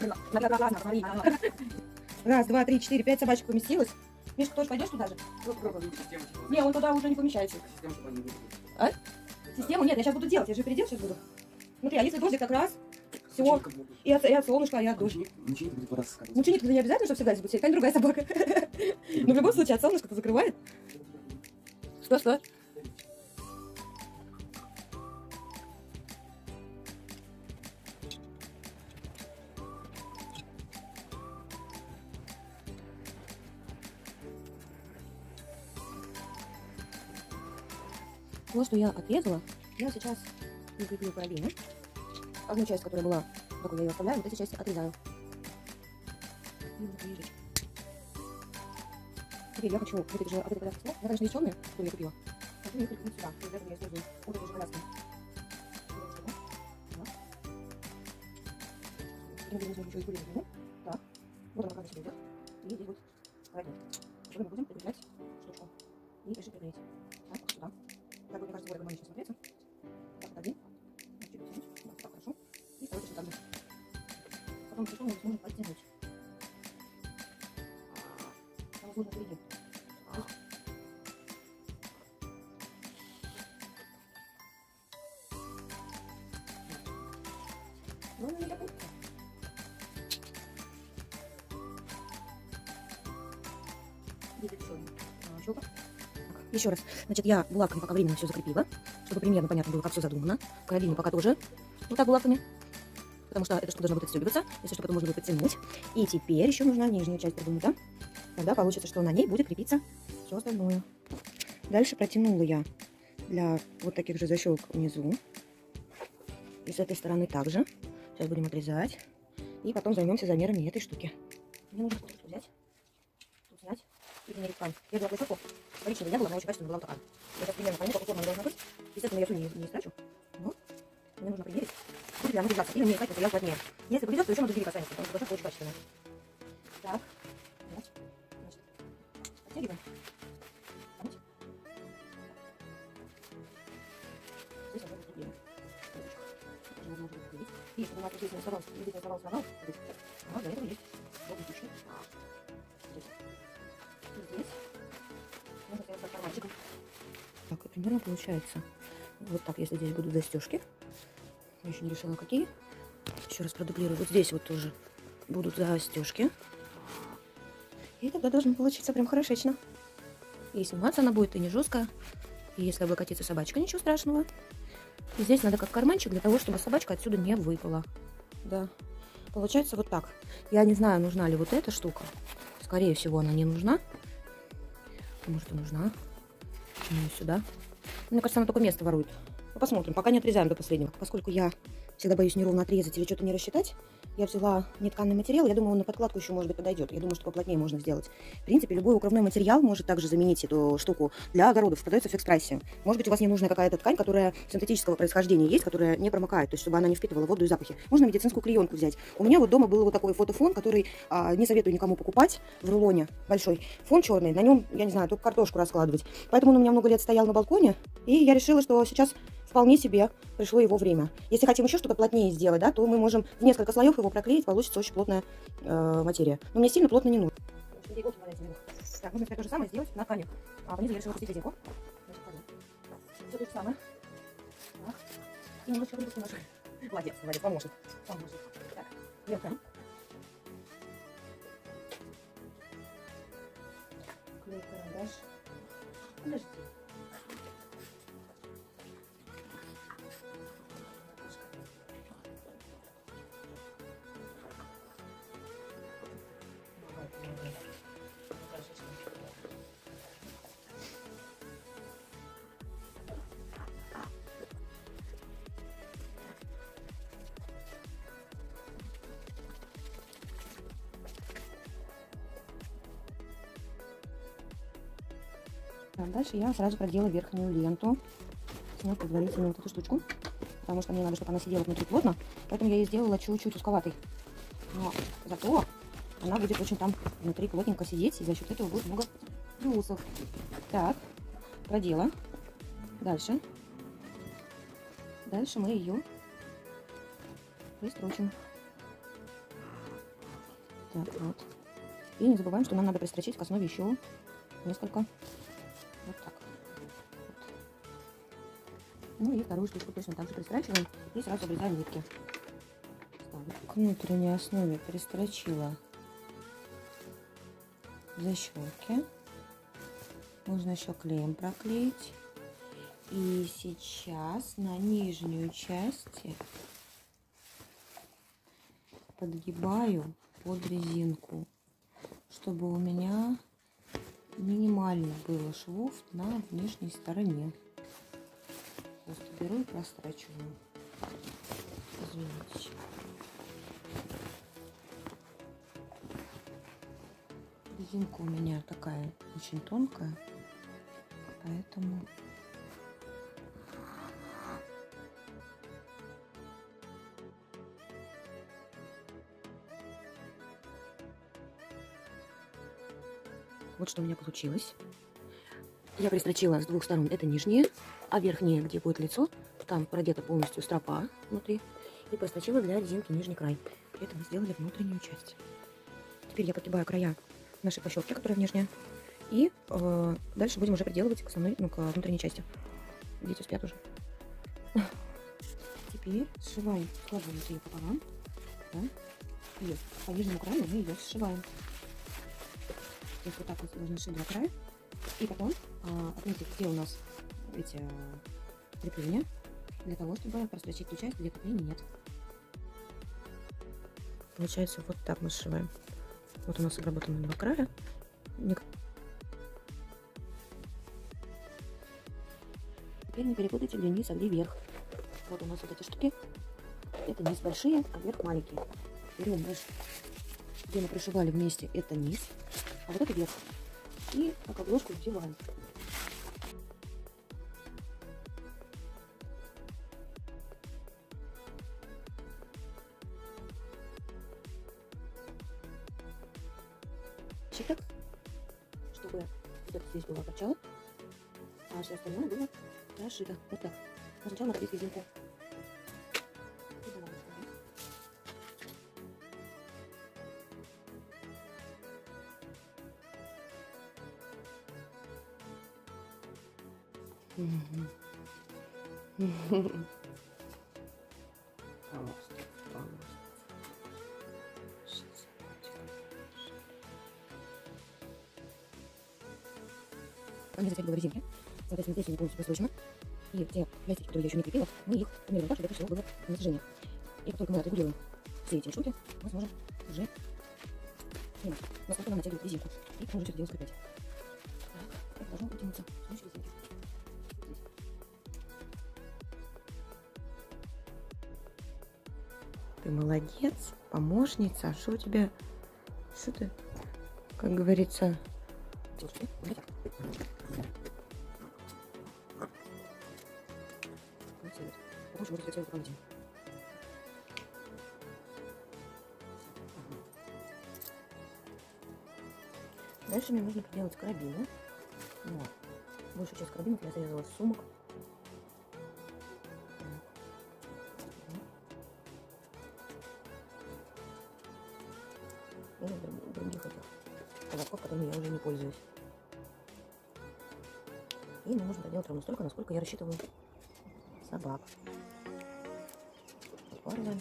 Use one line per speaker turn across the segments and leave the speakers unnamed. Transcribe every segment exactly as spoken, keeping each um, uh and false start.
Раз, два, три, четыре, пять собачек поместилось. Мишка, тоже пойдешь туда же? Не, он туда уже не помещается. А? Систему? Нет, я сейчас буду делать, я же передел сейчас буду. Смотри, а если дождик как раз, все, и от, и от солнышка, и от дождя. Мученик не обязательно, чтобы всегда здесь будет сидеть, какая-нибудь другая собака. Но в любом случае от солнышка-то закрывает. Что, что? То, что я отрезала, я сейчас прикреплю карабину. Одну часть, которая была, такой я ее оставляю, вот эти части отрезаю. Теперь я хочу вот эти же, от этой коляски, я, конечно, есть черные, которые я купила. Хочу их прикрепить сюда, то есть для этого я использую вот эти же коляски. Теперь мы будем еще использовать длину. Так, вот она как себе идет. И здесь будет родник. Теперь мы будем прикреплять штучку и решить приклеить. Так, вот сюда. Так, вот, мне кажется, более гармонично смотреться. Так, вот один. Чуть потянуть. Да, так, хорошо. И второй точно так же. Потом еще мы сможем подтянуть. Там сложно впереди. Ну, не запутаться. Здесь еще щелка. Еще раз. Значит, я булавками пока временно все закрепила, чтобы примерно понятно было, как все задумано. Карабину пока тоже вот так булавками, потому что эта штука должна будет отстегиваться, если что, потом можно будет подтянуть. И теперь еще нужна нижняя часть придумать, да? Тогда получится, что на ней будет крепиться все остальное. Дальше протянула я для вот таких же защелок внизу. И с этой стороны также. Сейчас будем отрезать. И потом займемся замерами этой штуки. Мне нужно кусочку взять, тут снять и примерить ткань. Я взяла защелку, коричневой не было, но очень качественно была ткань. Я сейчас примерно пойму, какой формы она должна быть. Естественно, я всю не, не истрачу. Вот. Мне нужно примерить. Будет ли она держаться, или мне искать материал плотнее. Если повезет, то еще может двери касается, потому что защелка очень качественная. Так. Вот. Значит, оттягиваем. Помните? Здесь я буду прикрепить. И чтобы у нас здесь не оставалось, здесь не оставалось канал, здесь. А для этого есть вот штучки. Здесь. И здесь. Можно сделать как карманчиком. Так, и примерно получается. Вот так, если здесь будут застежки. Я еще не решила, какие. Еще раз продублирую. Вот здесь вот тоже будут застежки. И тогда должно получиться прям хорошечно. И сниматься она будет и не жесткая. И если облокотится собачка, ничего страшного. И здесь надо как карманчик для того, чтобы собачка отсюда не выпала. Да. Получается вот так. Я не знаю, нужна ли вот эта штука. Скорее всего, она не нужна. Может, и нужна. Ну, сюда. Мне кажется, она только место ворует. Ну, посмотрим. Пока не отрезаем до последнего. Поскольку я всегда боюсь неровно отрезать или что-то не рассчитать, я взяла нетканый материал. Я думаю, он на подкладку еще, может быть, подойдет. Я думаю, что поплотнее можно сделать. В принципе, любой укрывной материал может также заменить эту штуку для огородов. Продается в фикс-прайсе. Может быть, у вас не нужна какая-то ткань, которая синтетического происхождения есть, которая не промокает, то есть чтобы она не впитывала воду и запахи. Можно медицинскую клеенку взять. У меня вот дома был вот такой фотофон, который а, не советую никому покупать в рулоне большой. Фон черный, на нем, я не знаю, только картошку раскладывать. Поэтому он у меня много лет стоял на балконе, и я решила, что сейчас вполне себе пришло его время. Если хотим еще что-то плотнее сделать, да, то мы можем в несколько слоев его проклеить, получится очень плотная э, материя. Но мне сильно плотно не нужно. Так, нужно то же самое сделать на ткани. А внизу я решила пустить резинку. Все то же самое. Так. И немножечко выпуску нашу. Молодец, молодец, поможет. Поможет. Так, лента. Клей, карандаш. Подожди. Дальше я сразу продела верхнюю ленту, сняв предварительно вот эту штучку, потому что мне надо, чтобы она сидела внутри плотно, поэтому я ее сделала чуть-чуть узковатой. Но зато она будет очень там внутри плотненько сидеть, и за счет этого будет много плюсов. Так, продела. Дальше. Дальше мы ее пристрочим. Так, вот. И не забываем, что нам надо пристрочить к основе еще несколько. Вот так. Вот. Ну и вторую штучку точно так же пристрачиваем и сразу обрезаем нитки. К внутренней основе пристрочила защелки. Можно еще клеем проклеить. И сейчас на нижнюю часть подгибаю под резинку, чтобы у меня минимально было швов на внешней стороне. Просто беру и прострачиваю. Извините. Резинка у меня такая очень тонкая, поэтому вот что у меня получилось. Я пристрочила с двух сторон, это нижние, а верхние, где будет лицо, там продета полностью стропа внутри, и прострочила для резинки нижний край. При этом мы сделали внутреннюю часть. Теперь я подгибаю края нашей площадки, которая внешняя, и э, дальше будем уже приделывать к основной, ну, к внутренней части. Дети спят уже. Теперь сшиваем, складываем ее пополам, да, и по нижнему краю мы ее сшиваем. То есть вот так вот должны сшить два края. И потом а, отметить, где у нас эти а, крепления, для того, чтобы прострочить ту часть, где креплений нет. Получается, вот так мы сшиваем. Вот у нас обработаны два края. Теперь не перепутайте, где низ, а где верх. Вот у нас вот эти штуки. Это низ большие, а верх маленькие. Берем наш, где мы прошивали вместе, это низ, а вот это верх. И как обложку вдеваем. Так, чтобы вот это здесь было начало, а все остальное было расшито. Вот так. Сначала надо резинку. Они затягивали резинки. Соответственно, здесь они полностью просрочены. И те пластики, которые я еще не крепила, мы их померяем так, чтобы это все было на натяжение. И как только мы отрегулируем все эти штуки, мы сможем уже понимать, насколько нам натягивать резинку. И потом уже все дело скреплять. Так, это должно вытянуться с помощью резинки. Ты молодец, помощница. Что у тебя? Что ты, как говорится... Дальше мне нужно приделать карабины. Вот. Большую часть карабинов я срезала с сумок. И других этих поводков, которыми я уже не пользуюсь. И мне нужно доделать ровно столько, насколько я рассчитываю собак. Упарываем.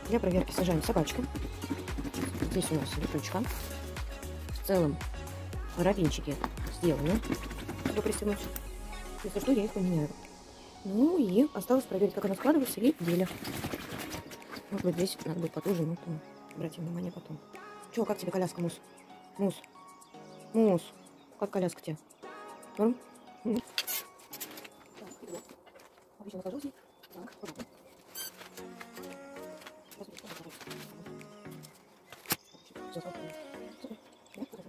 Для проверки сажаем собачку. Здесь у нас липучка. В целом карабинчики сделаны, чтобы пристегнуть. Если что, я их поменяю. Ну и осталось проверить, как она складывается, и в деле. Может быть, здесь надо будет потуже, но то обратим внимание потом. Че, как тебе коляска, Мус? Мус? Мус? Как коляска тебе? Норм? Так, иду. Обычно нахожу здесь. Так, аккуратно. Сейчас